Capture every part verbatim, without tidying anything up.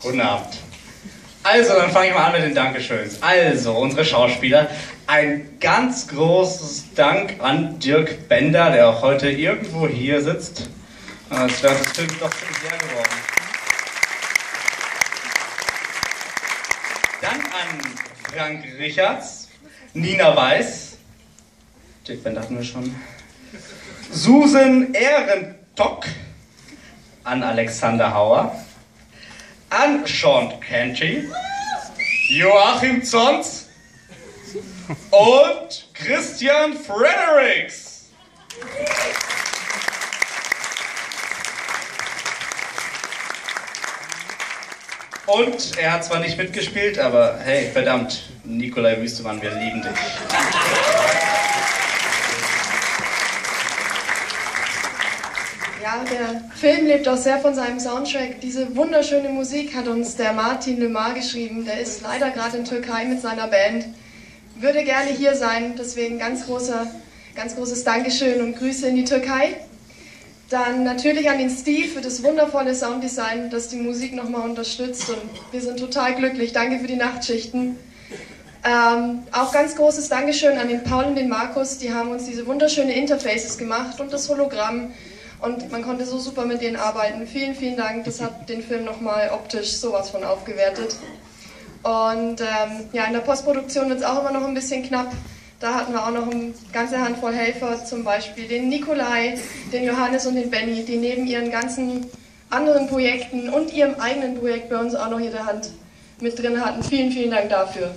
Guten Abend. Also, dann fange ich mal an mit den Dankeschöns. Also, unsere Schauspieler. Ein ganz großes Dank an Dirk Bender, der auch heute irgendwo hier sitzt. Das wäre das Film doch ziemlich leer geworden. Dann an Frank Richards, Nina Weiß, Dirk Bender hatten wir schon, Susan Ehrentock, an Alexander Hauer, an Sean Canty, Joachim Zons und Christian Fredericks. Und er hat zwar nicht mitgespielt, aber hey, verdammt, Nikolai Wüstemann, wir lieben dich. Ja, der Film lebt auch sehr von seinem Soundtrack. Diese wunderschöne Musik hat uns der Martin Lemar geschrieben. Der ist leider gerade in Türkei mit seiner Band. Würde gerne hier sein, deswegen ganz, großer, ganz großes Dankeschön und Grüße in die Türkei. Dann natürlich an den Steve für das wundervolle Sounddesign, das die Musik nochmal unterstützt, und wir sind total glücklich. Danke für die Nachtschichten. Ähm, auch ganz großes Dankeschön an den Paul und den Markus, die haben uns diese wunderschönen Interfaces gemacht und das Hologramm, und man konnte so super mit denen arbeiten. Vielen, vielen Dank, das hat den Film nochmal optisch sowas von aufgewertet. Und ähm, ja, in der Postproduktion wird es auch immer noch ein bisschen knapp. Da hatten wir auch noch eine ganze Handvoll Helfer, zum Beispiel den Nikolai, den Johannes und den Benny, die neben ihren ganzen anderen Projekten und ihrem eigenen Projekt bei uns auch noch ihre Hand mit drin hatten. Vielen, vielen Dank dafür.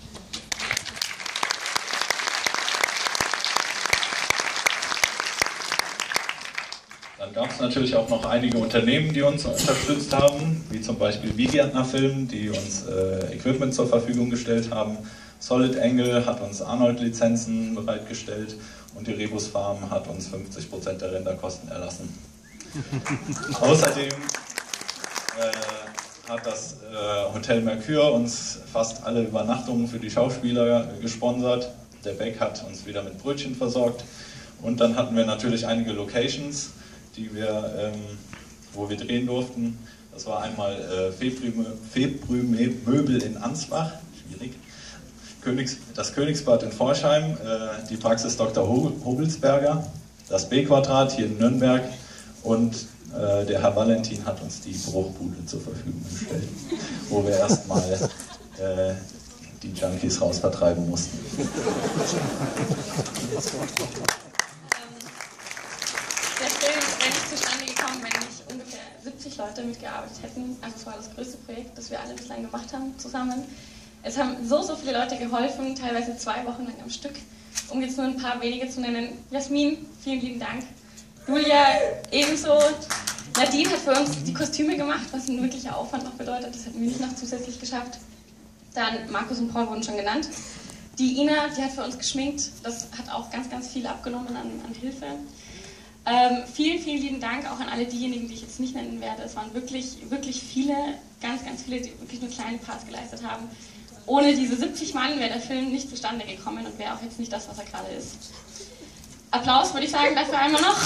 Dann gab es natürlich auch noch einige Unternehmen, die uns unterstützt haben, wie zum Beispiel Wiegärtner Film, die uns äh, Equipment zur Verfügung gestellt haben. Solid Angle hat uns Arnold-Lizenzen bereitgestellt und die Rebus Farm hat uns fünfzig Prozent der Renderkosten erlassen. Außerdem äh, hat das äh, Hotel Mercure uns fast alle Übernachtungen für die Schauspieler äh, gesponsert. Der Beck hat uns wieder mit Brötchen versorgt. Und dann hatten wir natürlich einige Locations, die wir, ähm, wo wir drehen durften. Das war einmal äh, Febrü-Möbel in Ansbach, schwierig. Königs, das Königsbad in Forchheim, äh, die Praxis Doktor Hobelsberger, das B-Quadrat hier in Nürnberg, und äh, der Herr Valentin hat uns die Bruchbude zur Verfügung gestellt, wo wir erstmal äh, die Junkies rausvertreiben mussten. Der Film wäre nicht zustande gekommen, wenn nicht ungefähr siebzig Leute mitgearbeitet hätten. Also es war das größte Projekt, das wir alle bislang gemacht haben zusammen. Es haben so, so viele Leute geholfen, teilweise zwei Wochen lang am Stück. Um jetzt nur ein paar wenige zu nennen. Jasmin, vielen lieben Dank. Julia ebenso. Nadine hat für uns die Kostüme gemacht, was ein wirklicher Aufwand noch bedeutet. Das hätten wir nicht noch zusätzlich geschafft. Dann Markus und Paul wurden schon genannt. Die Ina, die hat für uns geschminkt. Das hat auch ganz, ganz viel abgenommen an, an Hilfe. Ähm, vielen, vielen lieben Dank auch an alle diejenigen, die ich jetzt nicht nennen werde. Es waren wirklich, wirklich viele, ganz, ganz viele, die wirklich nur kleine Parts geleistet haben. Ohne diese siebzig Mann wäre der Film nicht zustande gekommen und wäre auch jetzt nicht das, was er gerade ist. Applaus, würde ich sagen, dafür einmal noch.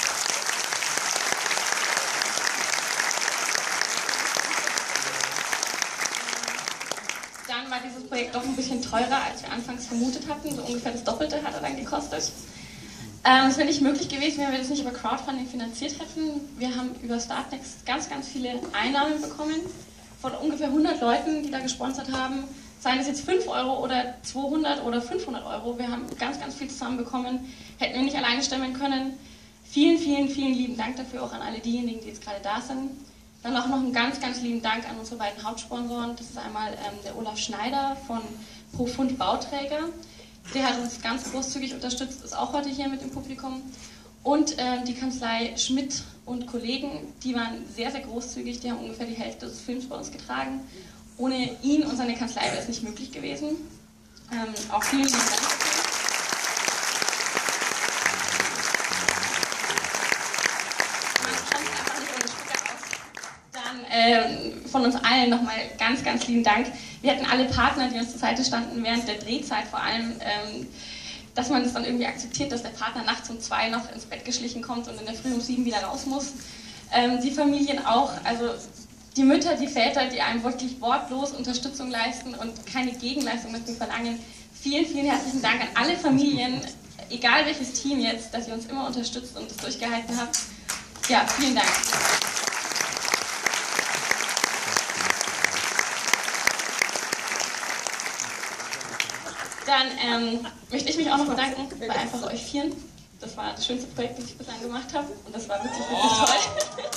Dann war dieses Projekt doch ein bisschen teurer, als wir anfangs vermutet hatten. So ungefähr das Doppelte hat er dann gekostet. Ähm, es wäre nicht möglich gewesen, wenn wir das nicht über Crowdfunding finanziert hätten. Wir haben über Startnext ganz, ganz viele Einnahmen bekommen von ungefähr hundert Leuten, die da gesponsert haben. Seien es jetzt fünf Euro oder zweihundert oder fünfhundert Euro. Wir haben ganz, ganz viel zusammenbekommen. Hätten wir nicht alleine stemmen können. Vielen, vielen, vielen lieben Dank dafür auch an alle diejenigen, die jetzt gerade da sind. Dann auch noch einen ganz, ganz lieben Dank an unsere beiden Hauptsponsoren. Das ist einmal ähm, der Olaf Schneider von Profund Bauträger. Der hat uns ganz großzügig unterstützt, ist auch heute hier mit im Publikum. Und ähm, die Kanzlei Schmidt und Kollegen, die waren sehr, sehr großzügig. Die haben ungefähr die Hälfte des Films bei uns getragen. Ohne ihn und seine Kanzlei wäre es nicht möglich gewesen. Ähm, auch vielen lieben Dank dafür. Man kann es einfach nicht ohne Stücke aus. Dann äh, von uns allen nochmal ganz, ganz lieben Dank. Wir hatten alle Partner, die uns zur Seite standen, während der Drehzeit vor allem, ähm, dass man es dann irgendwie akzeptiert, dass der Partner nachts um zwei noch ins Bett geschlichen kommt und in der Früh um sieben wieder raus muss. Ähm, die Familien auch, also die Mütter, die Väter, die einem wirklich wortlos Unterstützung leisten und keine Gegenleistung mit mir verlangen. Vielen, vielen herzlichen Dank an alle Familien, egal welches Team jetzt, dass ihr uns immer unterstützt und es durchgehalten habt. Ja, vielen Dank. Dann ähm, möchte ich mich auch noch bedanken bei einfach euch Vieren. Das war das schönste Projekt, das ich bislang gemacht habe und das war wirklich, wirklich oh. toll.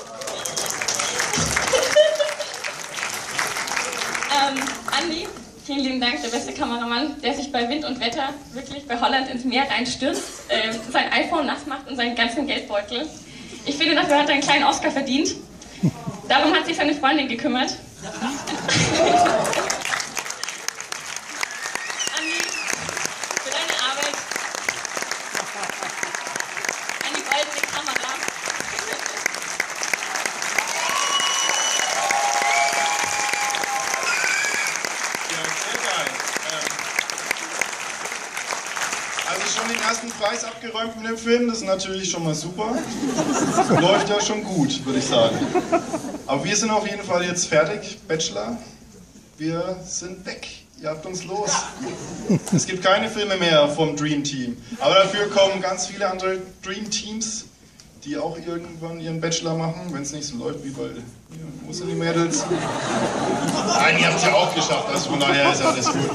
ähm, Andi, vielen lieben Dank, der beste Kameramann, der sich bei Wind und Wetter wirklich bei Holland ins Meer reinstürzt, äh, sein iPhone nass macht und seinen ganzen Geldbeutel. Ich finde, dafür hat er einen kleinen Oscar verdient. Darum hat sich seine Freundin gekümmert. Schon den ersten Preis abgeräumt mit dem Film, das ist natürlich schon mal super. Läuft ja schon gut, würde ich sagen. Aber wir sind auf jeden Fall jetzt fertig, Bachelor. Wir sind weg. Ihr habt uns los. Es gibt keine Filme mehr vom Dream Team. Aber dafür kommen ganz viele andere Dream Teams, die auch irgendwann ihren Bachelor machen, wenn es nicht so läuft wie bei... Wo sind die Mädels? Nein, ihr habt es ja auch geschafft, also von daher ist alles gut.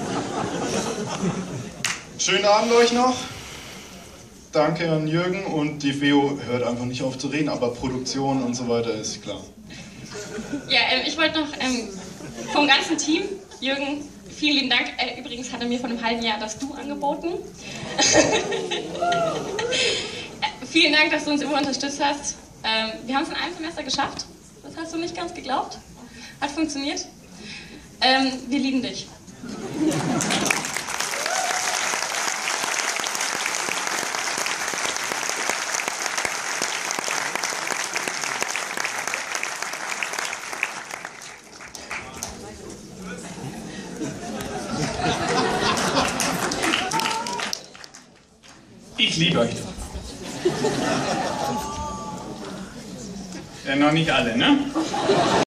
Schönen Abend euch noch. Danke an Jürgen und die F E O hört einfach nicht auf zu reden, aber Produktion und so weiter ist klar. Ja, äh, ich wollte noch ähm, vom ganzen Team, Jürgen, vielen lieben Dank. Äh, übrigens hat er mir vor einem halben Jahr das Du angeboten. äh, vielen Dank, dass du uns immer unterstützt hast. Ähm, wir haben es in einem Semester geschafft. Das hast du nicht ganz geglaubt. Hat funktioniert. Ähm, wir lieben dich. Ich liebe euch. Ja, noch nicht alle, ne?